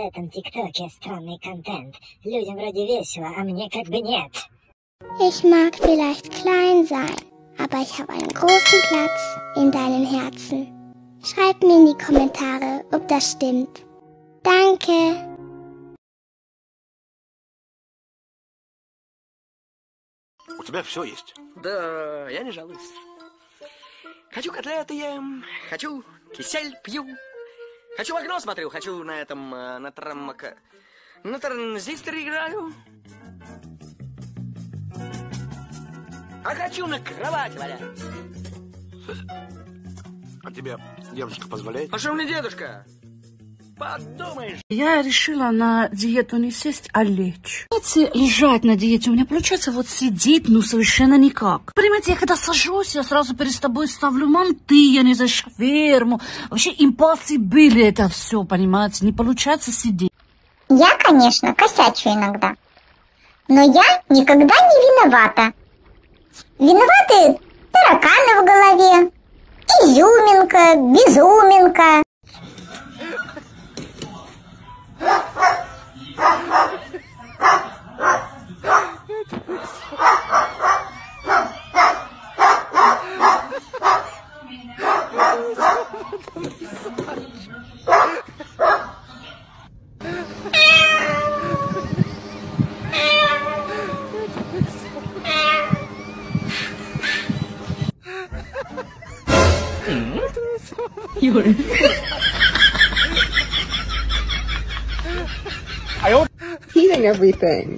этом ТикТоке странный контент. Людям вроде весело, а мне как бы нет. Ich mag vielleicht klein sein, aber ich habe einen großen Platz in deinem Herzen. Schreib mir in die Kommentare, ob das stimmt. Danke. У тебя все есть? Да, я не жалуюсь. Хочу котлеты ем, хочу кисель пью, хочу в окно смотрю, хочу на этом, на транзисторе играю. А хочу на кровати валяюсь. А тебе дедушка позволяет? А что мне дедушка? Подумаешь. Я решила на диету не сесть, а лечь. Лежать на диете у меня получается вот сидеть, ну совершенно никак. Понимаете, я когда сажусь, я сразу перед тобой ставлю манты, я не за шаверму. Вообще импосибили это все, понимаете, не получается сидеть. Я, конечно, косячу иногда, но я никогда не виновата. Виноваты тараканы в голове, изюминка, безуминка. Eating everything.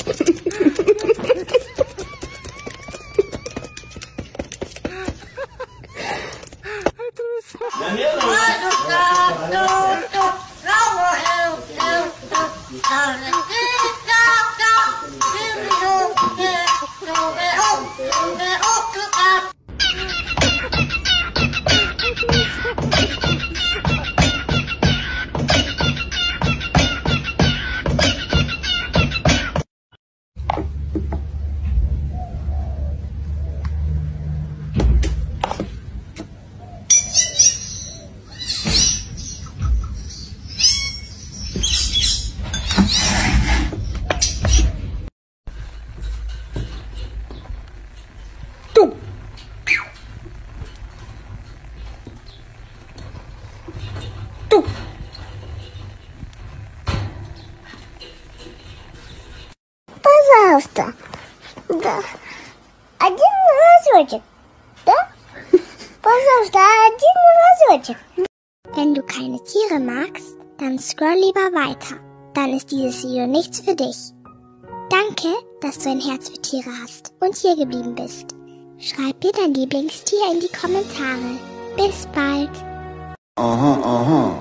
Пожалуйста. Да. Один разочек. Да? Пожалуйста, один разочек. Wenn du keine Tiere magst, dann scroll lieber weiter. Dann ist dieses Video nichts für dich. Danke, dass du ein Herz für Tiere hast und hier geblieben bist. Schreib mir dein Lieblingstier in die Kommentare. Bis bald. Aha, aha.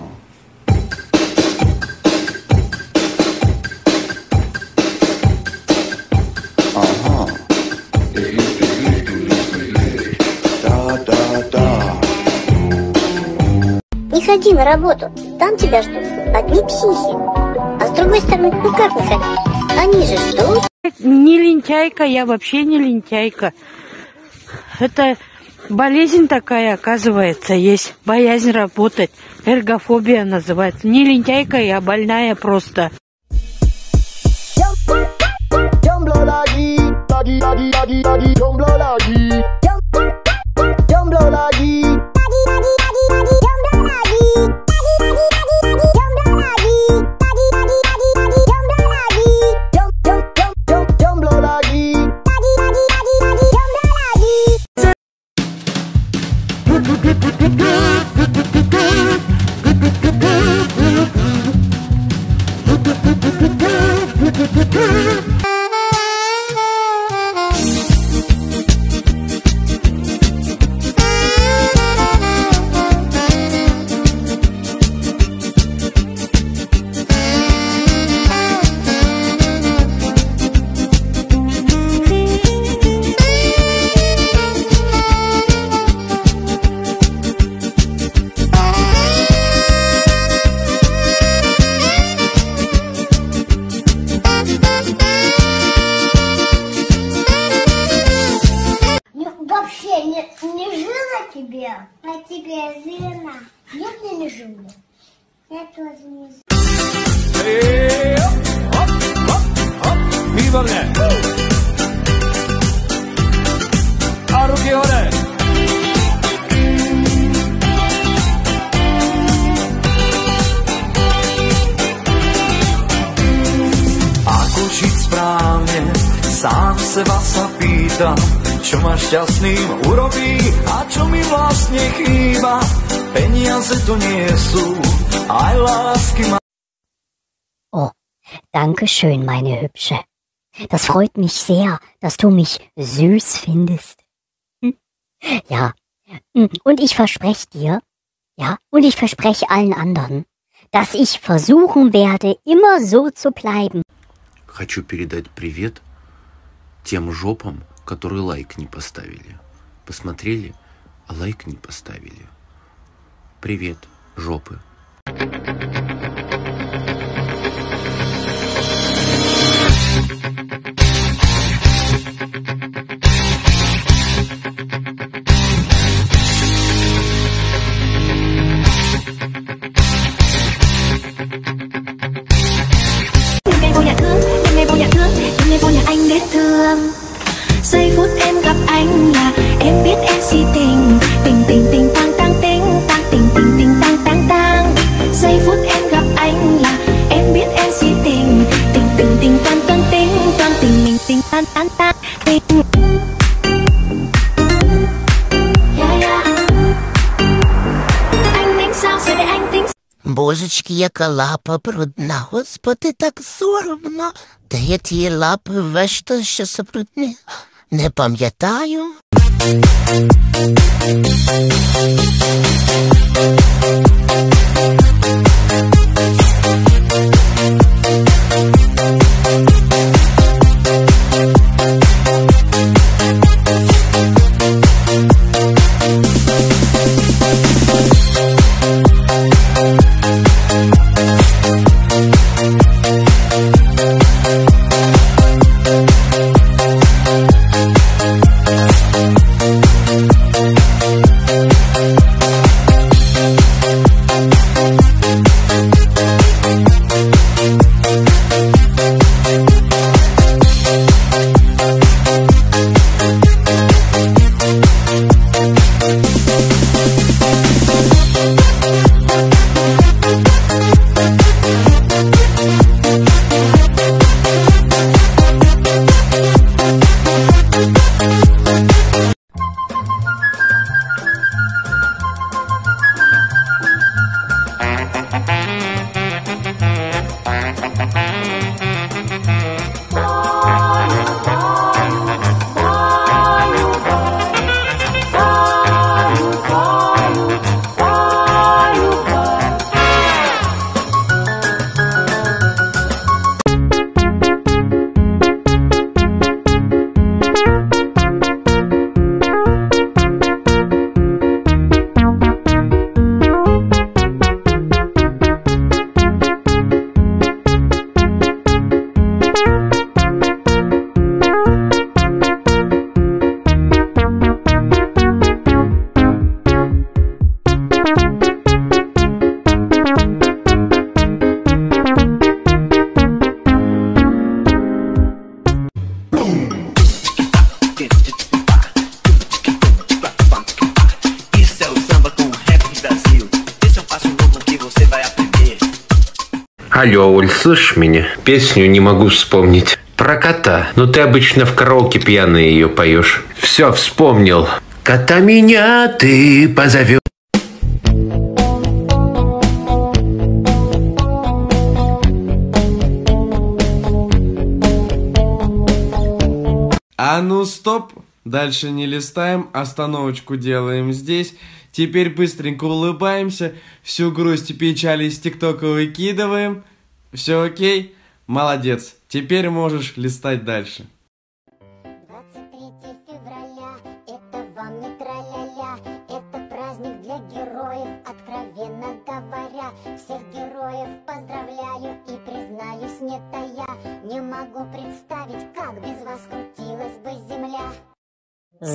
Ага. Да. Не ходи на работу, там тебя ждут одни психи. А с другой стороны, ну как не ходить? Они же ждут. Не лентяйка, я вообще не лентяйка. Это болезнь такая, оказывается, есть. Боязнь работать. Эргофобия называется. Не лентяйка, я больная просто. Не жила тебе, а тебе жена. Нет, мне не жила. Я тоже не жила. Výborně. A ruky hore. Ako žiť správne, sám seba sa pýtam, čo ma šťastným urobí a čo mi vlastne chýba. Peniaze to nie sú, aj lásky ma... Oh, danke schön, meine Hübsche. Das freut mich sehr, dass du mich süß findest. Ja, und ich verspreche dir, ja, und ich verspreche allen anderen, dass ich versuchen werde, immer so zu bleiben. Хочу передать привет тем жопам, которые лайк не поставили. Посмотрели, а лайк не поставили. Привет, жопы. Giây phút em gặp anh là em biết em si tình, tình tình tình tang tang tình tang tình tình tình tang tang tang. Giây phút em gặp anh là em biết em si tình, tình tình tình tang tang tình tang tình tình tình tang tang tang tình. Anh tính sao rồi để anh tính. Божечки, яка лапа брудна, Господи, так соромно. Де я ті лапи весь то, що забрудні? Не пам'ятаю. Алло, Оль, слышишь меня? Песню не могу вспомнить. Про кота. Ну ты обычно в караоке пьяный ее поешь. Все, вспомнил. Кота меня ты позовешь. А ну стоп, дальше не листаем, остановочку делаем здесь. Теперь быстренько улыбаемся, всю грусть и печаль из ТикТока выкидываем. Все окей? Молодец. Теперь можешь листать дальше. 23 февраля, это вам не тра-ля-ля, это праздник для героев, откровенно говоря. Всех героев поздравляю и признаюсь, не тая, не могу представить, как без вас крутилась бы земля. С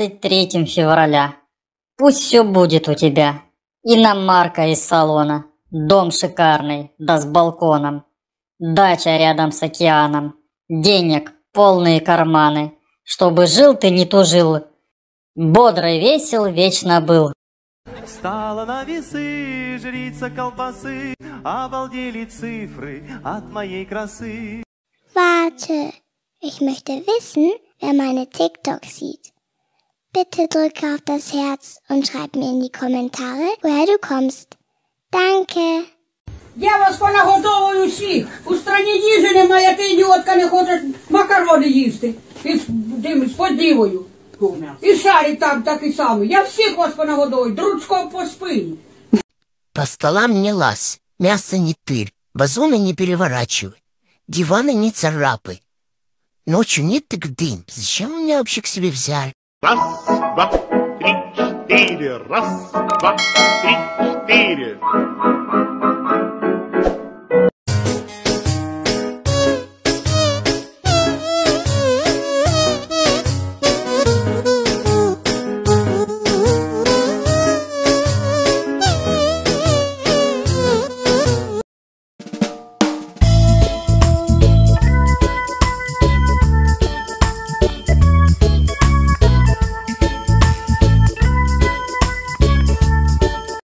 23 февраля. Пусть все будет у тебя. Иномарка из салона. Дом шикарный, да с балконом. Дача рядом с океаном. Денег полные карманы. Чтобы жил ты не тужил. Бодрый, весел, вечно был. Встала на весы жрица колбасы, обалдели цифры от моей красы. Warte, ich möchte wissen, wer meine TikToks sieht. Bitte drücke auf das Herz und schreib mir in die Kommentare, woher du kommst. Danke. Я вас понаготовую всіх. У страні їжі немає, ти ідіотка не хочеш макарони їсти. З подівою. І шарик там такий самий. Я всіх вас понагодую, дручком по спині. По столам не лазь, мясо не тырь, вазоны не переворачивай, диваны не царапай. Ночью нет так дым. Зачем вы меня вообще к себе взяли? Раз, два, три, четыре. Раз, два, три, четыре.